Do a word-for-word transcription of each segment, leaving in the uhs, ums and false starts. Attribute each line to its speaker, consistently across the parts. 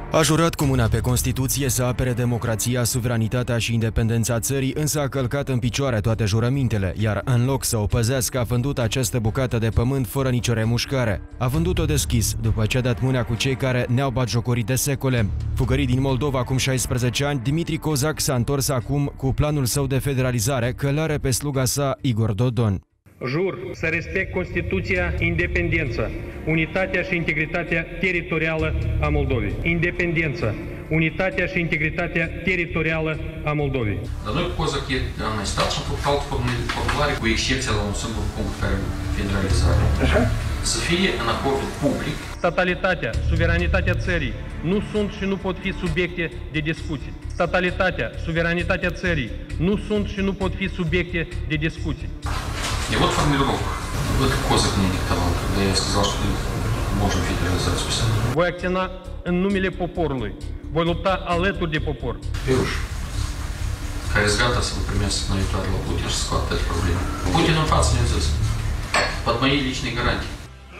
Speaker 1: A jurat cu mâna pe Constituție să apere democrația, suveranitatea și independența țării, însă a călcat în picioare toate jurămintele, iar în loc să o păzească, a vândut această bucată de pământ fără nicio remușcare. A vândut-o deschis, după ce a dat mâna cu cei care ne-au batjocorit de secole. Fugărit din Moldova acum șaisprezece ani, Dimitri Cozac s-a întors acum cu planul său de federalizare, că l-are pe sluga sa Igor Dodon.
Speaker 2: Jur să respect Constituția, independența, unitatea și integritatea teritorială a Moldovei. Independența, unitatea și integritatea teritorială a Moldovei.
Speaker 3: Dar noi cu Cozac am mai stat și am făcut alte formulare, cu excepția la un singur punct care e federalizare.
Speaker 2: Așa?
Speaker 3: Să fie în acordul public.
Speaker 2: Statalitatea, suveranitatea țării nu sunt și nu pot fi subiecte de discuții. Statalitatea, suveranitatea țării nu sunt și nu pot fi subiecte de discuții.
Speaker 3: И вот формулировка. Вот Козак мне диктовал, когда я сказал, что можем федерализацию писать.
Speaker 2: Voi acționa în numele poporului. Voi lupta alături de popor.
Speaker 3: Первый, care e gata să vă primesc на viitoare la Putin și să scoată toate probleme. Putin în față ne-a zis, под мои личные гарантии.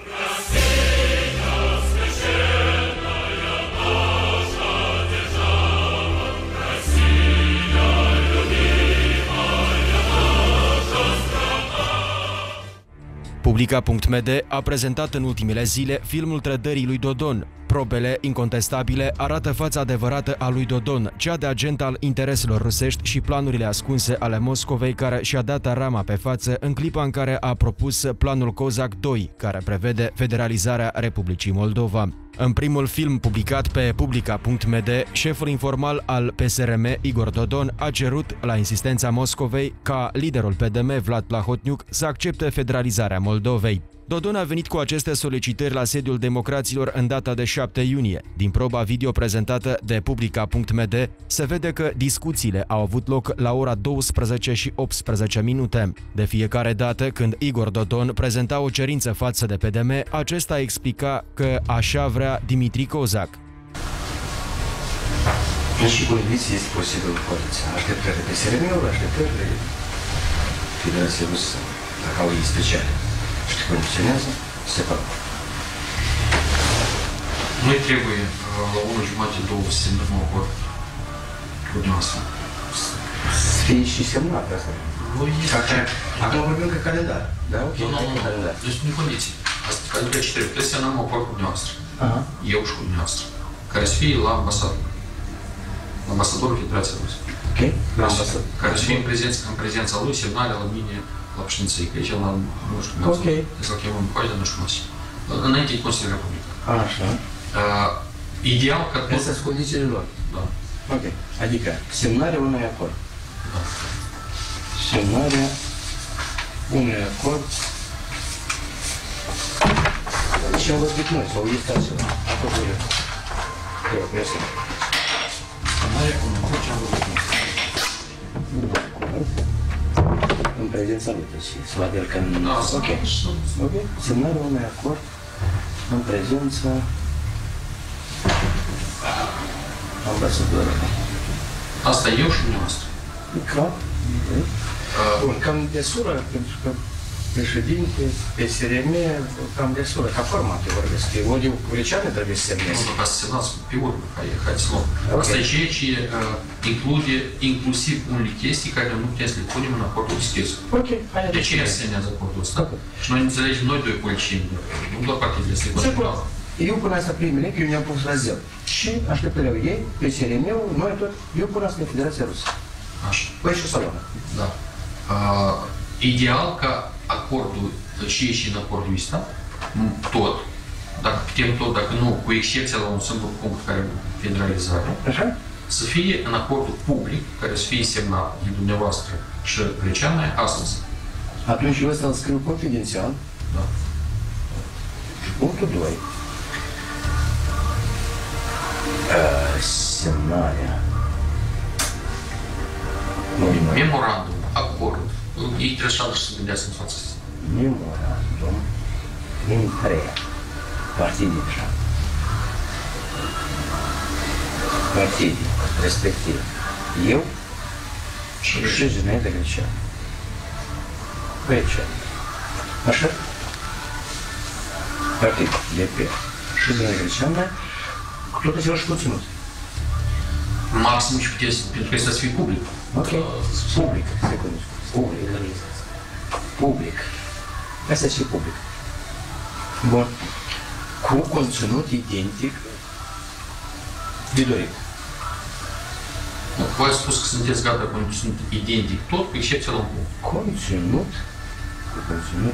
Speaker 1: Publica punct m d a prezentat în ultimele zile filmul trădării lui Dodon. Probele incontestabile arată fața adevărată a lui Dodon, cea de agent al intereselor rusești și planurile ascunse ale Moscovei, care și-a dat rama pe față în clipa în care a propus planul Cozac doi, care prevede federalizarea Republicii Moldova. În primul film publicat pe Publica punct m d, șeful informal al P S R M, Igor Dodon, a cerut, la insistența Moscovei, ca liderul P D M, Vlad Plahotniuc, să accepte federalizarea Moldovei. Dodon a venit cu aceste solicitări la sediul Democraților în data de șapte iunie. Din proba video prezentată de Publica punct m d se vede că discuțiile au avut loc la ora douăsprezece și optsprezece minute. De fiecare dată când Igor Dodon prezenta o cerință față de P D M, acesta explica că așa vrea Dimitri Cozac.
Speaker 4: Și condiții este posibil coaliția. Așteptările P S R M-ului, așteptările Federației Rusă, dacă au ei speciale. Și funcționează separat.
Speaker 3: Noi trebuie la o jumătate, două să semnăm un acord cu dumneavoastră.
Speaker 4: Să fie și semnat asta. Acum vorbim că calendar. Da, ok, calendar.
Speaker 3: Deci nu condiții. Asta calendar ce trebuie. Trebuie să semnăm un acord cu dumneavoastră. Eu și cu dumneavoastră. Care să fie la ambasador. La ambasadorul Federației Rusă.
Speaker 4: Ok, la ambasador.
Speaker 3: Care să fie în prezența lui, semnarea la mine la președinție, că aici la, nu știu,
Speaker 4: ok.
Speaker 3: Să-l chemăm cu aia, nu știu măsi. Înainte de Consiliul Republică.
Speaker 4: Așa.
Speaker 3: Uh, ideal că tot...
Speaker 4: Astea sunt condițiile lor.
Speaker 3: Da.
Speaker 4: Ok. Adică semnarea unui acord.
Speaker 3: Da.
Speaker 4: Semnarea unui acord. Și am vorbit noi, sau este altceva. Acordurile. Eu, eu sunt.
Speaker 3: Semnarea unui acord ce am vorbit noi.
Speaker 4: În prezența lui, deci să vadă el că...
Speaker 3: Da,
Speaker 4: ok. Ok. Semnarea unui acord în prezența ambasadorului.
Speaker 3: Asta eu și dumneavoastră.
Speaker 4: Clar. Bun, cam desură, pentru că președinte, P S R M, cam desură, ca format eu vorbesc. Ori eu cu Receane trebuie să semnezi.
Speaker 3: Nu, ca să semnați pe urmă, hai să luăm. Asta e ceea ce include inclusiv unele chestii care nu putem să le punem în acordul deschis.
Speaker 4: Ok, hai.
Speaker 3: De ce se semnează acordul ăsta? Și noi înțelegem noi doi politicieni, nu doar partidele astea.
Speaker 4: Eu pun asta primele, că eu ne-am pus la zel. Și așteptările ei, P S R M-ul, noi tot, eu pun asta în Federația Rusă.
Speaker 3: Așa.
Speaker 4: Păi și Salona.
Speaker 3: Da. Uh, ideal ca acordul și ieși în acordul ăsta, tot, dacă putem tot, dacă nu, cu excepția la un singur punct care e federalizare,
Speaker 4: așa?
Speaker 3: Să fie în acordul public, care să fie semnat de dumneavoastră și Receane astăzi.
Speaker 4: Atunci eu ăsta îl scriu confidențial.
Speaker 3: Da.
Speaker 4: Punctul doi. Uh, semnarea.
Speaker 3: Memorandum, acord. Ei trebuie să se gândească în fața asta.
Speaker 4: Memorandum între partidii deja. Partidii, respectiv. Eu și Zinaida Greceanu. Greceanu. Așa? Partid, D P. Și Zinaida Greceanu tot același conținut.
Speaker 3: Maxim și puteți, pentru că este să fie public.
Speaker 4: Ok. Public. Secundă. Public. Public. Asta și public. Bun. Cu conținut identic de dorit.
Speaker 3: Voi ați spus că sunteți gata cu conținut identic tot, cu excepția la un punct.
Speaker 4: Conținut. Cu conținut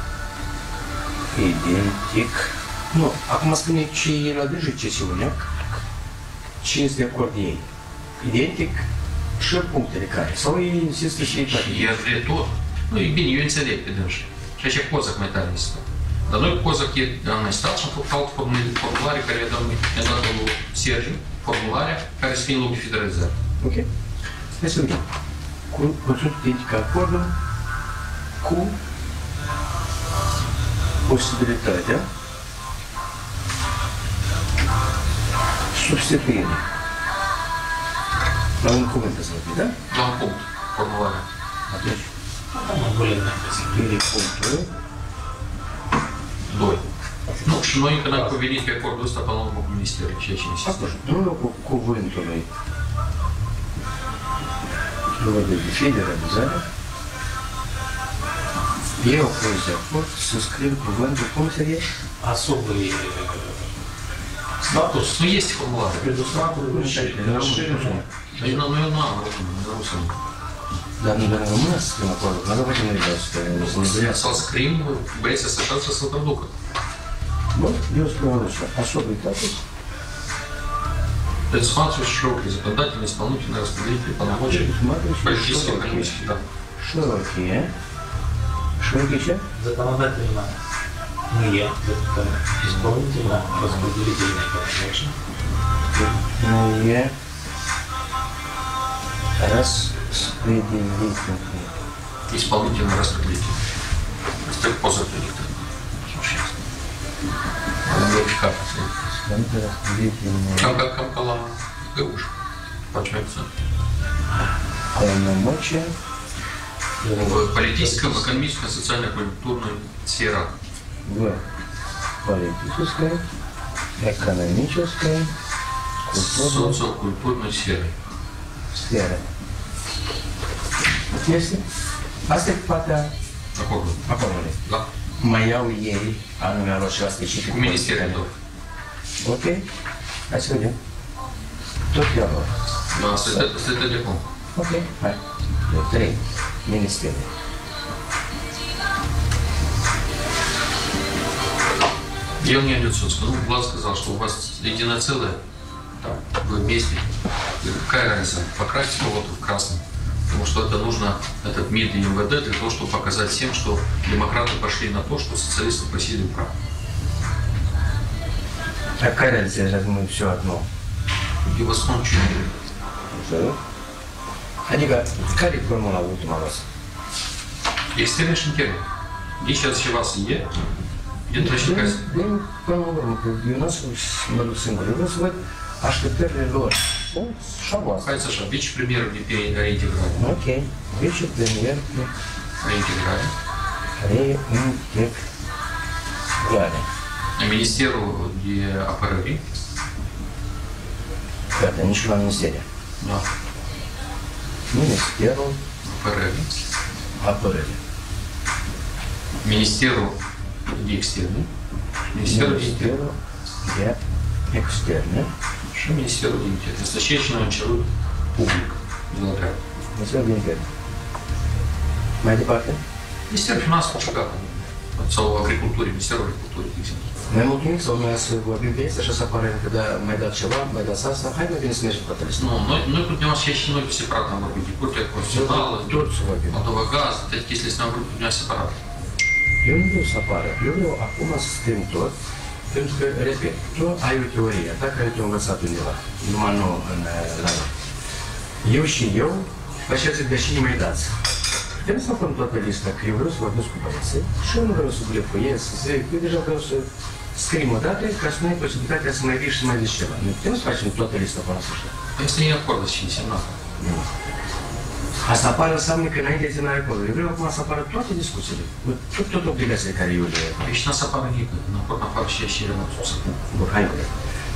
Speaker 4: identic. Nu, acum spune ce e la grijă sesiunea, ce este de acord de ei. Identic și punctele care. Sau ei insistă și ei toate.
Speaker 3: Iar de tot. Nu, e bine, eu înțeleg pe dânși. Și așa Cozac mai tare insistă. Dar noi cu Cozac am mai stat și am făcut alte formulare care i-a dat lui Sergiu, formularea care să fie în loc de federalizare.
Speaker 4: Ok? Hai să vedem. Cu conținut identic acordul cu posibilitatea substituirii. La un cuvânt să vă da?
Speaker 3: La un punct, formularea.
Speaker 4: Atunci, substituirii punctului
Speaker 3: doi. Nu, și noi încă n-am convenit pe acordul ăsta până la urmă cu Ministerul, ceea ce insistă.
Speaker 4: Acum, în locul cuvântului de federalizare, eu am fost de acord să scriu cuvântul, cum se e?
Speaker 5: Особый статус.
Speaker 3: Nu este formulare.
Speaker 5: Предусматривающий расширенную.
Speaker 3: Eu nu, eu nu am română, nu rusă.
Speaker 4: Dar nu doar română să scriem acordul, dar давайте мы ребята скажем.
Speaker 3: Să-l scriem, băieții să așa să-l traducă.
Speaker 4: Вот, я сказал, что особый статус.
Speaker 3: Предусматривающий широкие законодательные, исполнительные, распределительные полномочия, политические, экономические, да.
Speaker 4: Широкие. Широкие что?
Speaker 5: Законодательно мы исполнительно распределительные полномочия.
Speaker 4: Мы распределительные.
Speaker 3: Исполнительно распределительные. Это поза принято. Как? Как как как кала гауш. Почему?
Speaker 4: Полномочия.
Speaker 3: В политическом, экономическом, социально-культурной сферах.
Speaker 4: В политической, экономической, культурной
Speaker 3: социокультурной сфере.
Speaker 4: Сфере. Este? Asta e partea
Speaker 3: Acordul.
Speaker 4: acordului.
Speaker 3: Da.
Speaker 4: Mai iau ei anume lor ceva specific.
Speaker 3: Cu Ministerul lor.
Speaker 4: Ok? Hai să vedem. Tot iau lor.
Speaker 3: Da, să te de cum.
Speaker 4: Ok, hai. Trei. Ministerul.
Speaker 3: Я мне Нюцинский, ну, Влад сказал, что у вас единое целое, там, вы вместе. Какая разница? Покрасить кого-то в красном. Потому что это нужно, этот МИД и МВД, для того, чтобы показать всем, что демократы пошли на то, что социалисты просили прав.
Speaker 4: Какая разница, если мы все одно?
Speaker 3: И в основном что?
Speaker 4: Adică, care e formula ultima voastră?
Speaker 3: Externe și interne. Deci și ceva să e, dintre și care...
Speaker 4: Din, până la urmă, că eu nu o să mă duc singur, eu vreau să văd așteptările lor. Și a voastră.
Speaker 3: Hai să așa, vicepremierul de reintegrare.
Speaker 4: Ok, vicepremier de
Speaker 3: Reintegrare.
Speaker 4: reintegrare.
Speaker 3: Ministerul de apărării.
Speaker 4: Gata, nici la ministerie.
Speaker 3: Da.
Speaker 4: Ministerul
Speaker 3: Apărării.
Speaker 4: apărării.
Speaker 3: Ministerul de externe. Ministerul de interne.
Speaker 4: Ministerul de externe.
Speaker 3: Și Ministerul de interne. Asta și aici noi am cerut public. De la dreapta.
Speaker 4: Ministerul de interne. Mai departe?
Speaker 3: Ministerul Finanțelor și gata. Sau Agriculturii, Ministerul Agriculturii, de exemplu.
Speaker 4: Mai mulțumim sau noi să vorbim pe este și să apare că da, mai dat ceva, mai dați asta, hai mai bine să mergem pe toate
Speaker 3: Nu, noi, noi cu dumneavoastră și noi separat am vorbit de Curtea Constituțională,
Speaker 4: tot să vorbim.
Speaker 3: Moldova-Gaz, toate chestiile astea am vorbit cu dumneavoastră separat.
Speaker 4: Eu nu vreau să apară, eu vreau acum să scriem tot, pentru că, repet, tu ai o teorie, ta care te-a învățat undeva, numai nu în la noi. Eu și eu, așa zic, deși nu mai dați. Trebuie să facem toată lista, că eu vreau să vorbesc cu băieții și eu nu vreau să blefuiesc, să zic, eu deja vreau să scriem o dată ca să nu ai posibilitatea să mai vii și să mai zici ceva. Nu putem să facem toată lista până la sfârșit.
Speaker 3: Este e acord și însemnat.
Speaker 4: Asta apare înseamnă că înainte de semnarea acordului. Eu vreau acum să apară toate discuțiile, tot, toate obligațiile care eu le am.
Speaker 3: Deci nu se apară nimic, în acord nu apară și și renunțul.
Speaker 4: Bun, hai.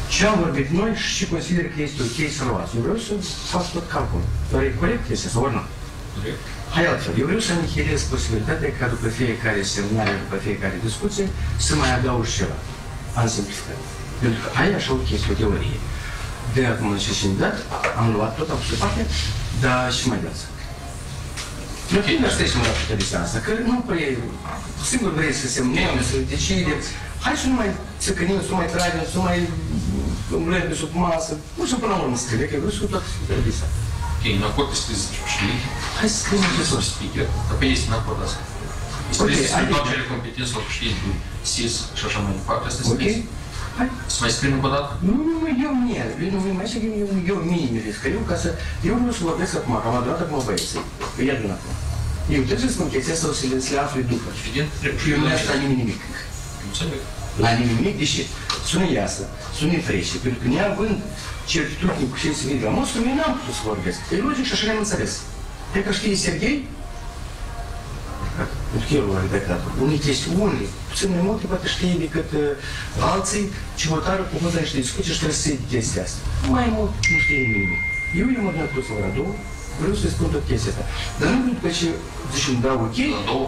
Speaker 4: Ce am vorbit noi și consider că este ok să luați. Eu vreau să fac tot calculul. Dar e corect este sau nu?
Speaker 3: Corect.
Speaker 4: Hai altfel. Eu vreau să închiriez posibilitatea ca după fiecare semnare, după fiecare discuție, să mai adaug ceva. Am simplificat. Pentru că aia așa ok, este o teorie. De acum în și dat, am luat tot, am pus pe parte, dar și mai dați. Nu okay. Asta este mă la putea de asta, că nu prea, singur vrei să semnăm, să decidem. Hai să nu mai țăcănim, să nu mai tragem, să nu mai îmblem pe sub masă. Nu să până la urmă scrie, că vreau să tot de asta.
Speaker 3: Ok, în acord este scris și
Speaker 4: hai să scriem ce sus.
Speaker 3: Speaker, dar pe este în acord asta. Este scris reducere competențelor președintelui S I S și așa mai departe, asta este scris. Hai. Să mai scriem încă o dată?
Speaker 4: Nu, nu, nu, eu mie, eu nu mai știu, eu, eu mie mi le scriu ca să, eu vreau să vorbesc acum, că am adunat acum băieții, că ia din acum. Eu trebuie să spun chestia sau să le, să le afle după. Și eu nu le-aș la nimeni nimic.
Speaker 3: Înțeleg.
Speaker 4: La nimeni nimic, deși sună iasă, sună frește, pentru că neavând certitudini cu ce se vede la nostru, eu n-am putut să vorbesc. E logic și așa le-am înțeles. E că știe Serghei, pentru că el a redactat unii chestiuni, puțin mai multe, poate știe decât uh, alții, ce votară cu mult niște discuții și trebuie să se chestia asta. Mai mult nu știe nimic. Eu i-am ordinat plus la ora două, vreau să-i spun tot chestia asta. Dar nu pentru că ce zici îmi dau ok.
Speaker 3: La două?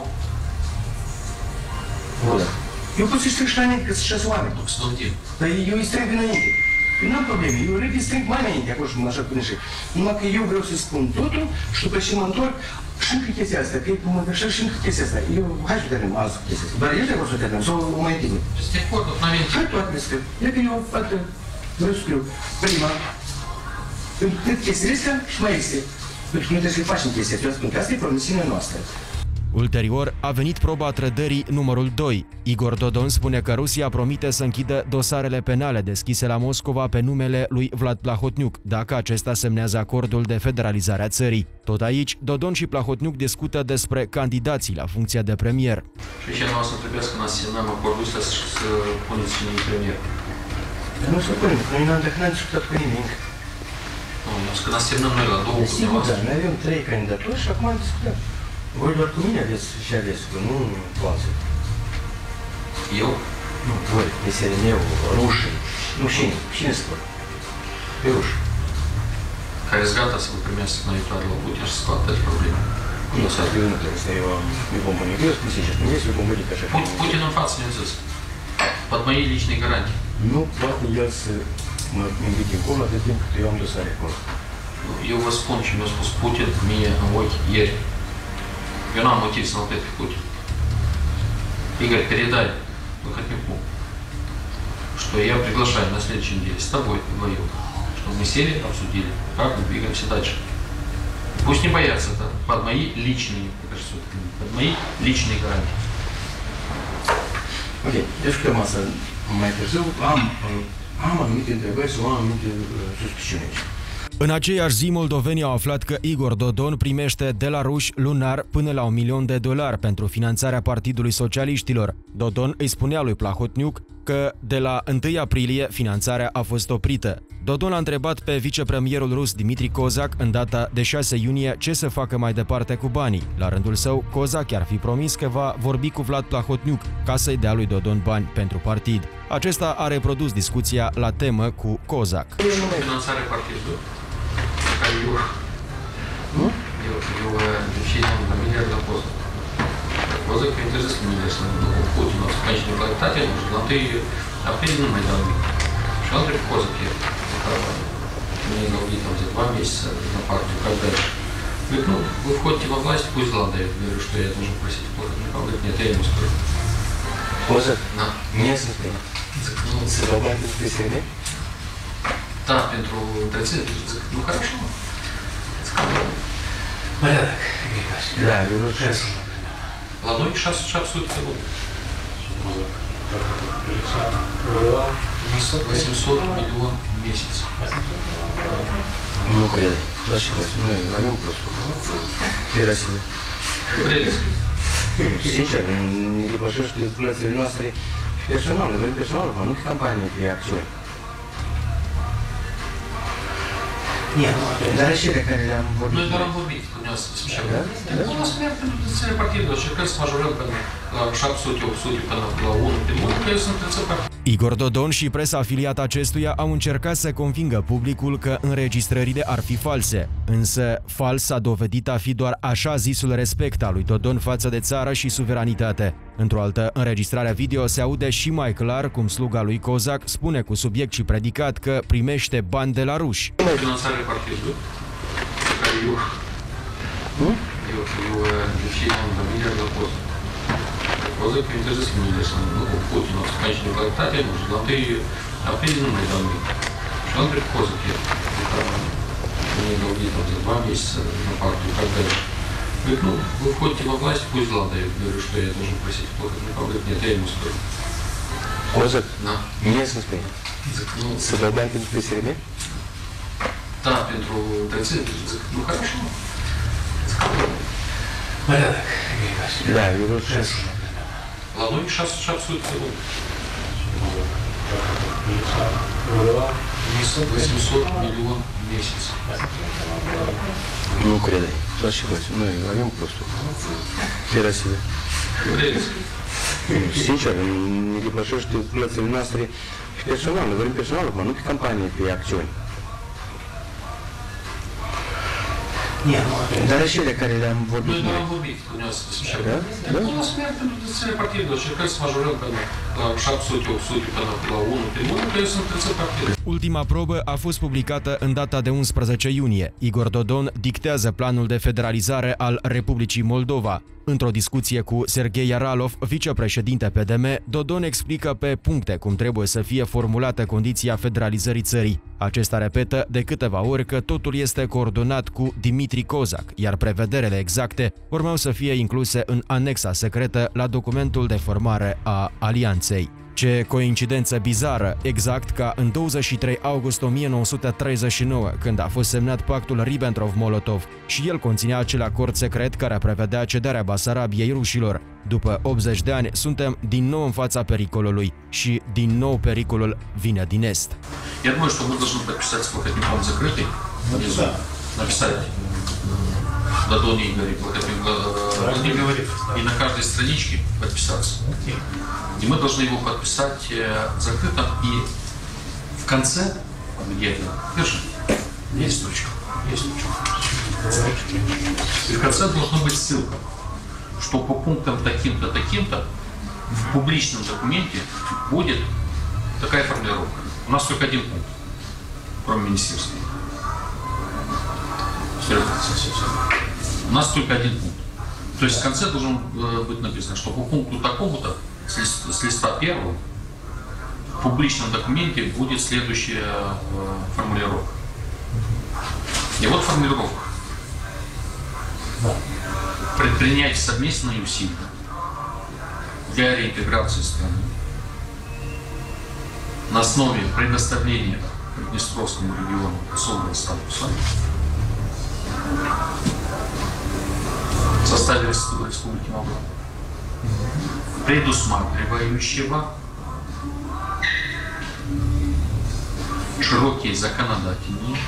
Speaker 4: Da. Eu pot să-i strâng și înainte, că sunt șase oameni.
Speaker 3: Nu, să dăm timp.
Speaker 4: Dar eu îi strâng înainte. Eu n-am probleme, eu repede strâng mai înainte, acolo și așa până și. Numai că eu vreau să-i spun totul și după ce mă întorc, și încă chestia asta, că e cum mă gășesc și încă chestia asta. Eu, hai să termin altă chestia asta. Dar eu trebuie să termin, sau o mai întâlnim.
Speaker 3: Este acord, n-am venit.
Speaker 4: Hai toate le scriu. E că eu fac, vreau să scriu prima. Pentru că chestiile astea și mai este. Pentru că noi trebuie să-i facem chestia asta, pentru că asta e promisiunea noastră.
Speaker 1: Ulterior, a venit proba trădării numărul doi. Igor Dodon spune că Rusia promite să închidă dosarele penale deschise la Moscova pe numele lui Vlad Plahotniuc, dacă acesta semnează acordul de federalizare a țării. Tot aici, Dodon și Plahotniuc discută despre candidații la funcția de premier.
Speaker 3: Și ce noastră trebuie să ne semnăm acordul ăsta și să puneți cine premier?
Speaker 4: Nu să punem, noi n-am discutat cu nimic.
Speaker 3: Nu, nu, că ne semnăm noi la două.
Speaker 4: Sigur, da, noi avem trei candidaturi și acum am discutat. Voi doar cu mine aveți și aveți, că nu cu alții.
Speaker 3: Eu?
Speaker 4: Nu, voi, pe S R N-ul, rușii. Nu, cine? Cine spune? Pe ruși.
Speaker 3: Care sunt gata să vă primească săptămâna viitoare la Putin și să scoată toate probleme.
Speaker 4: Nu, să eu nu trebuie să eu îi bombănic. Eu spun sincer, nu este o bombănică așa.
Speaker 3: Putin în față ne-a zis. Под мои личные гарантии.
Speaker 4: Nu poate el să mă invite acolo atât timp cât eu am dosare acolo.
Speaker 3: Eu vă spun ce mi-a spus Putin mie în ochi ieri. Eu n-am motiv să mă plec pe Putin. Игорь, передай Плахотнюку, что я приглашаю на следующей неделе с тобой вдвоем, чтобы мы сели, обсудили, как мы двигаемся дальше. Пусть не боятся, это под мои личные, под мои lичные гарантии.
Speaker 4: Ok, discutăm asta mai târziu. Am, am anumite întrebări sau am anumite suspiciuni aici.
Speaker 1: În aceeași zi, moldovenii au aflat că Igor Dodon primește de la ruși lunar până la un milion de dolari pentru finanțarea Partidului Socialiștilor. Dodon îi spunea lui Plahotniuc că de la întâi aprilie finanțarea a fost oprită. Dodon a întrebat pe vicepremierul rus Dmitri Kozak în data de șase iunie ce să facă mai departe cu banii. La rândul său, Kozak i-ar fi promis că va vorbi cu Vlad Plahotniuc ca să-i dea lui Dodon bani pentru partid. Acesta a reprodus discuția la temă cu Kozak.
Speaker 3: Finanțarea partidului. Eu, eu, eu deciziam la miliard la Kozak. Kozak mi-a interzis că nu să nu cu Putin, o să faci neplătate, și la întâi aprilie nu mai dau nimic. Și al trecut Kozak e, мне говорит, там, за два месяца на партию, как дальше. Говорит, ну, вы входите во власть, пусть Влад дает. Говорю, что я должен просить Плахотнюка. Говорит, нет, я ему скажу.
Speaker 4: Kozak?
Speaker 3: Da.
Speaker 4: Местный? Să vă bani despre S R N?
Speaker 3: Da, pentru întreținere. Nu, хорошо.
Speaker 4: Порядок. Да, eu nu știu.
Speaker 3: La noi șase sute de luni. восемьсот миллион в месяц.
Speaker 4: Nu cred. Da și noi, noi avem prostul. Era sigur.
Speaker 3: Credeți?
Speaker 4: Sincer, ne depășește plățile noastre personal, nivel personal, nu campanie de acțiuni. Dar și de care le-am vorbit.
Speaker 3: Noi doar am vorbit cu dumneavoastră, special. Nu o să merg pentru țările partidului, încercăm să majorăm pentru șapte sute opt sute până la unu primul, că eu sunt înțepat.
Speaker 1: Igor Dodon și presa afiliată acestuia au încercat să convingă publicul că înregistrările ar fi false, însă fals s-a dovedit a fi doar așa zisul respect al lui Dodon față de țară și suveranitate. Într-o altă înregistrare video se aude și mai clar cum sluga lui Kozak spune cu subiect și predicat că primește bani de la ruși.
Speaker 3: Finanțarea partidului, care eu, eu, eu, definiam familia de Kozak. Kozak интересует меня, что ну, Путин у нас конечная платформа, но золотые определенные долги. Что он говорит, Kozak, я мне долги там за два месяца на партию и так далее. Говорит, ну, вы входите во власть, пусть злато. Я говорю, что я должен просить платежный паблик. Нет, я ему скажу.
Speaker 6: Kozak?
Speaker 3: Da.
Speaker 6: Mie să spui. Să dai bani pentru P S R B?
Speaker 3: Da, pentru întreținere. Nu, хорошо.
Speaker 5: Порядок.
Speaker 6: Da, eu vreau șase.
Speaker 3: La noi șapte sute de luni. восемьсот миллионов в месяц.
Speaker 6: Nu crede. Doar și voi. Noi avem prostul. Era себе. Sincer, ne depășește plățile noastre și personal. Noi vorbim personal, nu pe campanie, pe acțiuni.
Speaker 5: Нет, ну,
Speaker 6: Dar și ele care le-am vorbit
Speaker 3: Ну,
Speaker 6: noi.
Speaker 3: это vorbit, у нас
Speaker 6: Да? Да?
Speaker 3: У нас целая партия, Черкас с мажором, șapte sute opt sute până la unu primul, că sunt trei partide.
Speaker 1: Ultima probă a fost publicată în data de unsprezece iunie. Igor Dodon dictează planul de federalizare al Republicii Moldova. Într-o discuție cu Serghei Yaralov, vicepreședinte P D M, Dodon explică pe puncte cum trebuie să fie formulată condiția federalizării țării. Acesta repetă de câteva ori că totul este coordonat cu Dimitri Kozak, iar prevederile exacte urmau să fie incluse în anexa secretă la documentul de formare a alianței. Ce coincidență bizară, exact ca în douăzeci și trei august o mie nouă sute treizeci și nouă, când a fost semnat pactul Ribbentrop-Molotov și el conținea acel acord secret care prevedea cederea Basarabiei rușilor. După optzeci de ani, suntem din nou în fața pericolului și din nou pericolul vine din est.
Speaker 3: Я думаю, что мы должны подписать плакатником закрытый, внизу, написать Додон Игорь, плакатник, и на каждой страничке подписаться. И мы должны его подписать закрыто, и в конце, где-то, держи, есть ручка, есть ручка. И в конце должна быть ссылка, что по пунктам таким-то, таким-то в публичном документе будет такая формулировка. У нас только один пункт, кроме министерства. У нас только один пункт. То есть в конце должен быть написано, что по пункту такому-то с листа первого в публичном документе будет следующая формулировка. И вот формулировка. Предпринять совместные усилия для реинтеграции страны на основе предоставления Приднестровскому региону особого статуса в составе Республики Молдова, предусматривающего широкие законодательные,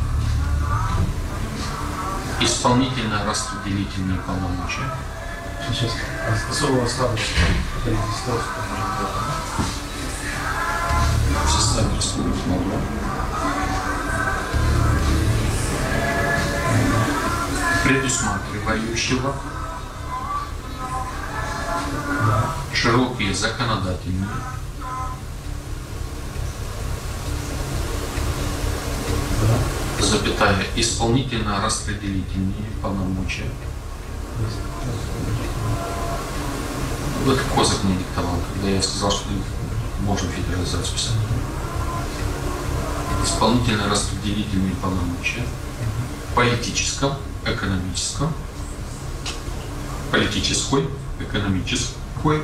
Speaker 3: исполнительно-распределительные полномочия.
Speaker 5: Сейчас особого статуса Приднестровского региона
Speaker 3: В составе Республики Молдова. Предусматривающего широкие законодательные, запятая, исполнительно-распределительные полномочия. Вот Kozak мне диктовал, когда я сказал, что можем федерализацию писать. Исполнительно-распределительные полномочия в политическом, экономическом, политической, экономической,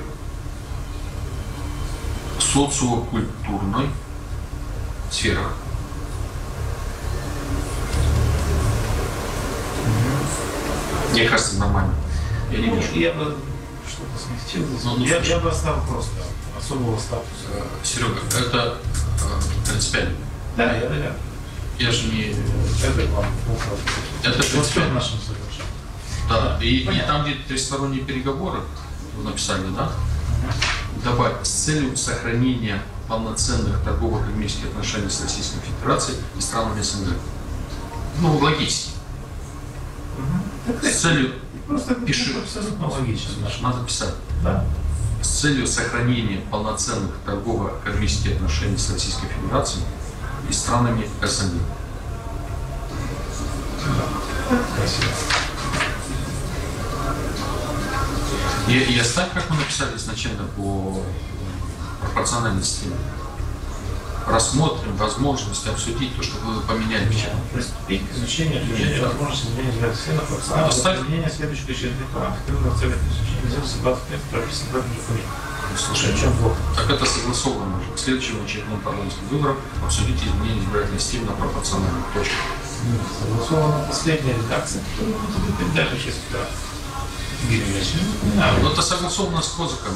Speaker 3: социокультурной сферах. Мне кажется, нормально. Я не вижу.
Speaker 5: Я бы что-то смягчил.
Speaker 3: Ну, ну,
Speaker 5: я,
Speaker 3: слушай.
Speaker 5: я бы оставил просто особого статуса.
Speaker 3: Серега, это э, принципиально.
Speaker 5: Да, я доверяю.
Speaker 3: Я же не...
Speaker 5: Это вам плохо.
Speaker 3: Это
Speaker 5: Вот в
Speaker 3: принципиально.
Speaker 5: нашем соглашении.
Speaker 3: Да, и, и там, где тристоронние переговоры, вы написали, да? Добавить с целью сохранения полноценных торгово-экономических отношений с Российской Федерацией и странами СНГ. Ну, логически.
Speaker 5: Угу.
Speaker 3: С целью...
Speaker 5: Просто
Speaker 3: пиши.
Speaker 5: Абсолютно логично.
Speaker 3: Надо писать.
Speaker 5: Да.
Speaker 3: С целью сохранения полноценных торгово-экономических отношений с Российской Федерацией и странами СНГ.
Speaker 5: Да. Красиво.
Speaker 3: И, и оставь, как мы написали изначально, по пропорциональной системе. Рассмотрим возможность обсудить то, что вы поменяли вчера.
Speaker 5: Приступить к изучению обсуждения возможности изменения взгляда системы пропорционального изменения следующих ключевых параметров. В целях изучения нельзя высыпаться в прописанном в этом документе.
Speaker 3: Слушай,
Speaker 5: в чем плохо?
Speaker 3: Так это согласовано уже. К следующему очередному парламентскому выборам обсудите изменение избирательной системы на пропорциональную точку.
Speaker 5: Нет, согласована последняя редакция, которая будет дальше через утра.
Speaker 3: Но это согласовано с Козаком.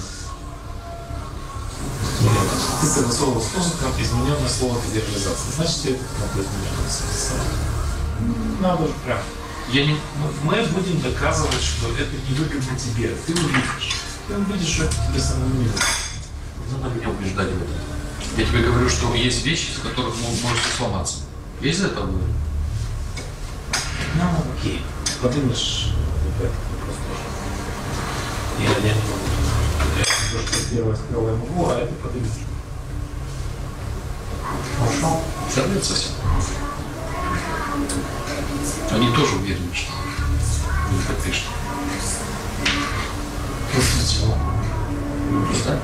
Speaker 5: Ты согласовал с Козаком измененное слово федерализация. Значит, это как-то измененное. Надо же прям.
Speaker 3: Я не...
Speaker 5: Мы будем доказывать, что это не выгодно тебе. Ты увидишь. Ты увидишь, что это тебе самому не выгодно.
Speaker 3: Не надо меня убеждать в этом. Я тебе говорю, что есть вещи, из которых можете сломаться. Я из этого говорю.
Speaker 5: Ну, окей. Подумаешь, вопрос тоже. Я не могу. Я то, что первое сказал, я могу, а это подумаешь. Хорошо.
Speaker 3: Сорвет совсем. Они тоже уверены, что не подпишут.
Speaker 5: После чего?
Speaker 3: Да?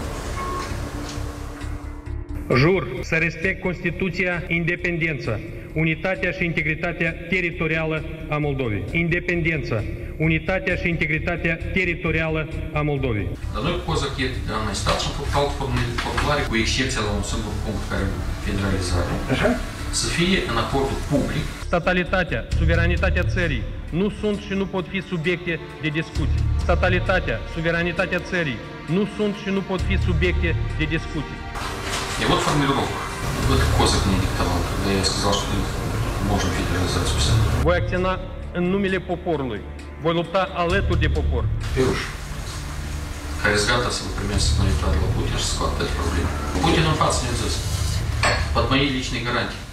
Speaker 2: Jur să respect Constituția, independența, unitatea și integritatea teritorială a Moldovei. Independența, unitatea și integritatea teritorială a Moldovei.
Speaker 3: Dar noi cu Cozak e în stat și am făcut alt formulare, cu excepția la un singur punct care e federalizare, să fie în acordul public.
Speaker 2: Statalitatea, suveranitatea țării nu sunt și nu pot fi subiecte de discuții. Statalitatea, suveranitatea țării nu sunt și nu pot fi subiecte de discuții.
Speaker 3: И вот формулировка. Вот Козак мне диктовал, когда я сказал, что можем федерализацию писать.
Speaker 2: Voi acționa în numele poporului. Voi lupta alături de popor.
Speaker 3: Пируш, care e gata să vă primesc monitoare la Putin și să vă atât probleme. Putin în față ne-a zis, под моей личной гарантией.